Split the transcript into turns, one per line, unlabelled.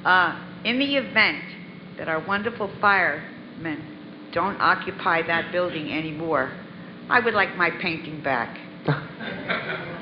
In the event that our wonderful firemen don't occupy that building anymore, I would like my painting back.